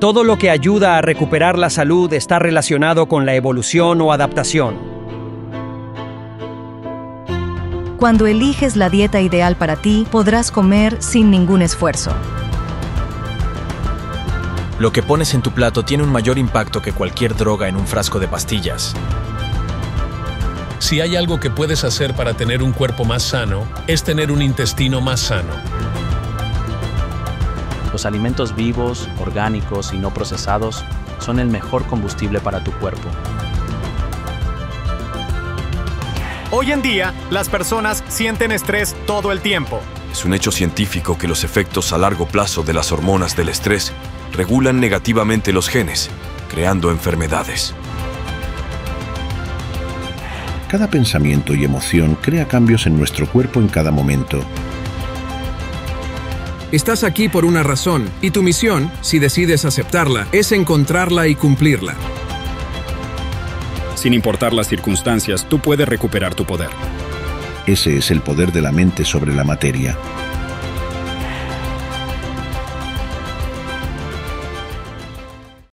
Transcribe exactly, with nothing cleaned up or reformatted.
Todo lo que ayuda a recuperar la salud está relacionado con la evolución o adaptación. Cuando eliges la dieta ideal para ti, podrás comer sin ningún esfuerzo. Lo que pones en tu plato tiene un mayor impacto que cualquier droga en un frasco de pastillas. Si hay algo que puedes hacer para tener un cuerpo más sano, es tener un intestino más sano. Los alimentos vivos, orgánicos y no procesados son el mejor combustible para tu cuerpo. Hoy en día, las personas sienten estrés todo el tiempo. Es un hecho científico que los efectos a largo plazo de las hormonas del estrés regulan negativamente los genes, creando enfermedades. Cada pensamiento y emoción crea cambios en nuestro cuerpo en cada momento. Estás aquí por una razón, y tu misión, si decides aceptarla, es encontrarla y cumplirla. Sin importar las circunstancias, tú puedes recuperar tu poder. Ese es el poder de la mente sobre la materia.